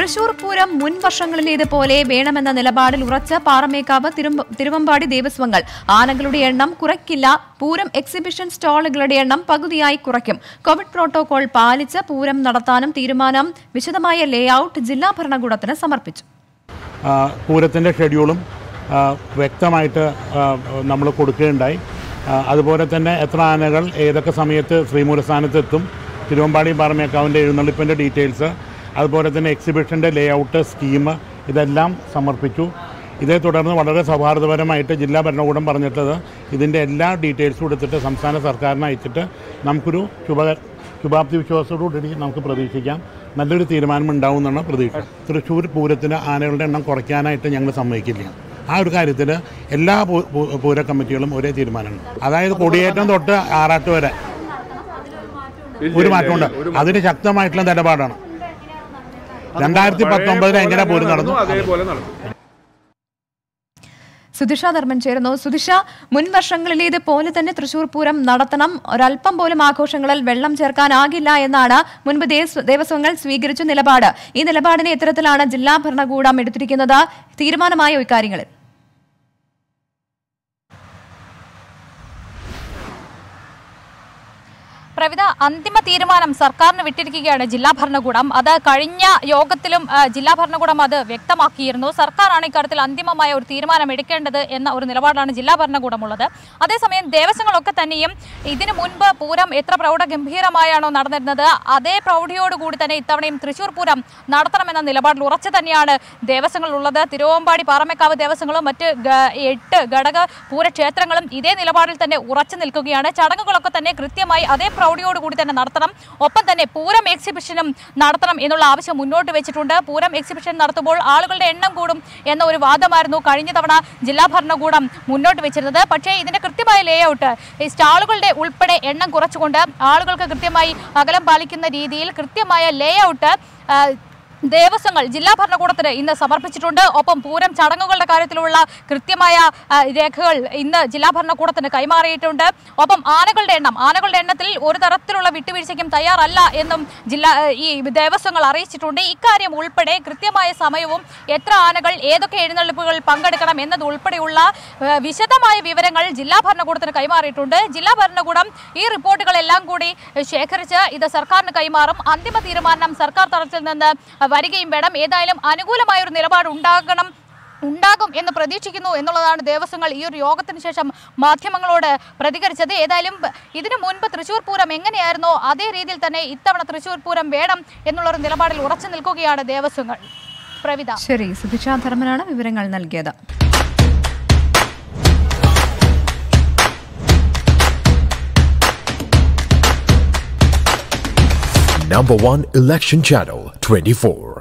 തൃശൂർ പൂരം മുൻ വർഷങ്ങളിലേതുപോലെ വേണമെന്ന നിലപാടിൽ ഉറച്ച പാറമേക്കാവ് തിരുവമ്പാടി ദേവസ്വങ്ങൾ ആനകളുടെ എണ്ണം കുറയ്ക്കില്ല, പൂരം എക്സിബിഷൻ സ്റ്റാളുകളുടെ എണ്ണം പകുതിയായി കുറയ്ക്കും. കോവിഡ് പ്രോട്ടോകോൾ പാലിച്ച് പൂരം നടത്താനും തീരുമാനം. വിശദമായ ലേഔട്ട് ജില്ലാ ഭരണകൂടത്തിന് സമർപ്പിച്ചു. പൂരത്തിൻ്റെ ഷെഡ്യൂളും വ്യക്തമായിട്ട് നമ്മൾ കൊടുക്കുകയുണ്ടായി. അതുപോലെ തന്നെ എത്ര ആനകൾ ഏതൊക്കെ സമയത്ത് ശ്രീമൂലസ്ഥാനത്തെത്തും, തിരുവമ്പാടി പാറമേക്കാവിൻ്റെ എഴുന്നള്ളിപ്പിൻ്റെ ഡീറ്റെയിൽസ്, അതുപോലെ തന്നെ എക്സിബിഷൻ്റെ ലേഔട്ട് സ്കീം ഇതെല്ലാം സമർപ്പിച്ചു. ഇതേ തുടർന്ന് വളരെ സൗഹാർദ്ദപരമായിട്ട് ജില്ലാ ഭരണകൂടം പറഞ്ഞിട്ടത് ഇതിൻ്റെ എല്ലാ ഡീറ്റെയിൽസും എടുത്തിട്ട് സംസ്ഥാന സർക്കാരിന് അയച്ചിട്ട് നമുക്കൊരു ശുഭാപ്തി വിശ്വാസത്തോടുകൂടി നമുക്ക് പ്രതീക്ഷിക്കാം നല്ലൊരു തീരുമാനം ഉണ്ടാവുമെന്നാണ് പ്രതീക്ഷ. തൃശ്ശൂർ പൂരത്തിന് ആനകളുടെ എണ്ണം കുറയ്ക്കാനായിട്ട് ഞങ്ങൾ സമ്മതിക്കില്ല. ആ ഒരു കാര്യത്തിൽ എല്ലാ പൂര കമ്മിറ്റികളും ഒരേ തീരുമാനമുണ്ട്. അതായത് കൊടിയേറ്റം തൊട്ട് ആറാട്ട് വരെ ഒരു മാറ്റമുണ്ട്. അതിന് ശക്തമായിട്ടുള്ള നിലപാടാണ്. 2019 എങ്ങനെ പൂരം നടന്നു അതേപോലെ നടന്നു. സുധിഷ ധർമ്മൻ ചേരുന്നു. സുധിഷ, മുൻ വർഷങ്ങളിലേതുപോലെ തന്നെ തൃശൂർ പൂരം നടത്തണം, ഒരൽപ്പം പോലും ആഘോഷങ്ങളിൽ വെള്ളം ചേർക്കാനാകില്ല എന്നാണ് മുൻപ് ദേവസ്വങ്ങൾ സ്വീകരിച്ച നിലപാട്. ഈ നിലപാടിനെ ഇത്തരത്തിലാണ് ജില്ലാ ഭരണകൂടം എടുത്തിരിക്കുന്നത്. തീരുമാനമായ ഇക്കാര്യങ്ങളിൽ പ്രവിധ അന്തിമ തീരുമാനം സർക്കാരിന് വിട്ടിരിക്കുകയാണ് ജില്ലാ ഭരണകൂടം. അത് കഴിഞ്ഞ യോഗത്തിലും ജില്ലാ ഭരണകൂടം അത് വ്യക്തമാക്കിയിരുന്നു. സർക്കാരാണ് ഇക്കാര്യത്തിൽ അന്തിമമായ ഒരു തീരുമാനം എടുക്കേണ്ടത് എന്ന ഒരു നിലപാടാണ് ജില്ലാ ഭരണകൂടമുള്ളത്. അതേസമയം ദേവസ്വങ്ങളൊക്കെ തന്നെയും ഇതിനു മുൻപ് പൂരം എത്ര പ്രൗഢഗംഭീരമായാണോ നടന്നിരുന്നത് അതേ പ്രൗഢിയോടുകൂടി തന്നെ ഇത്തവണയും തൃശൂർ പൂരം നടത്തണമെന്ന നിലപാടിൽ ഉറച്ചു തന്നെയാണ് ദേവസ്വങ്ങളുള്ളത്. തിരുവമ്പാടി പാറമേക്കാവ് ദേവസ്വങ്ങളും മറ്റ് 8 ഘടക പൂരക്ഷേത്രങ്ങളും ഇതേ നിലപാടിൽ തന്നെ ഉറച്ചു നിൽക്കുകയാണ്. ചടങ്ങുകളൊക്കെ തന്നെ കൃത്യമായി അതേ പ്രൗഢിയോടുകൂടി തന്നെ നടത്തണം, ഒപ്പം തന്നെ പൂരം എക്സിബിഷനും നടത്തണം എന്നുള്ള ആവശ്യം മുന്നോട്ട് വെച്ചിട്ടുണ്ട്. പൂരം എക്സിബിഷൻ നടത്തുമ്പോൾ ആളുകളുടെ എണ്ണം കൂടും എന്ന ഒരു വാദമായിരുന്നു കഴിഞ്ഞ തവണ ജില്ലാ ഭരണകൂടം മുന്നോട്ട് വെച്ചിരുന്നത്. പക്ഷേ ഇതിന്റെ കൃത്യമായ ലേഔട്ട് ഈ സ്റ്റാളുകളുടെ ഉൾപ്പെടെ എണ്ണം കുറച്ചുകൊണ്ട് ആളുകൾക്ക് കൃത്യമായി അകലം പാലിക്കുന്ന രീതിയിൽ കൃത്യമായ ലേഔട്ട് ദേവസ്വങ്ങൾ ജില്ലാ ഭരണകൂടത്തിന് ഇന്ന് സമർപ്പിച്ചിട്ടുണ്ട്. ഒപ്പം പൂരം ചടങ്ങുകളുടെ കാര്യത്തിലുള്ള കൃത്യമായ രേഖകൾ ഇന്ന് ജില്ലാ ഭരണകൂടത്തിന് കൈമാറിയിട്ടുണ്ട്. ഒപ്പം ആനകളുടെ എണ്ണത്തിൽ ഒരു തരത്തിലുള്ള വിട്ടുവീഴ്ചയ്ക്കും തയ്യാറല്ല എന്നും ഈ ദേവസ്വങ്ങൾ അറിയിച്ചിട്ടുണ്ട്. ഇക്കാര്യം ഉൾപ്പെടെ കൃത്യമായ സമയവും എത്ര ആനകൾ ഏതൊക്കെ എഴുന്നള്ളിപ്പുകൾ പങ്കെടുക്കണം എന്നത് ഉൾപ്പെടെയുള്ള വിശദമായ വിവരങ്ങൾ ജില്ലാ ഭരണകൂടത്തിന് കൈമാറിയിട്ടുണ്ട്. ജില്ലാ ഭരണകൂടം ഈ റിപ്പോർട്ടുകളെല്ലാം കൂടി ശേഖരിച്ച് ഇത് സർക്കാരിന് കൈമാറും. അന്തിമ തീരുമാനം സർക്കാർ തലത്തിൽ നിന്ന് വരികയും വേണം. ഏതായാലും അനുകൂലമായ ഒരു നിലപാട് ഉണ്ടാകും എന്ന് പ്രതീക്ഷിക്കുന്നു എന്നുള്ളതാണ് ദേവസ്വങ്ങൾ ഈ ഒരു യോഗത്തിന് ശേഷം മാധ്യമങ്ങളോട് പ്രതികരിച്ചത്. ഏതായാലും ഇതിനു മുൻപ് തൃശൂർ പൂരം എങ്ങനെയായിരുന്നോ അതേ രീതിയിൽ തന്നെ ഇത്തവണ തൃശൂർ പൂരം വേണം എന്നുള്ളൊരു നിലപാടിൽ ഉറച്ചു നിൽക്കുകയാണ് ദേവസ്വങ്ങൾ. പ്രവിധ. ശരി, സുധിഷ ധർമ്മനാണ് വിവരങ്ങൾ നൽകിയത്. Number 1 Election Channel 24.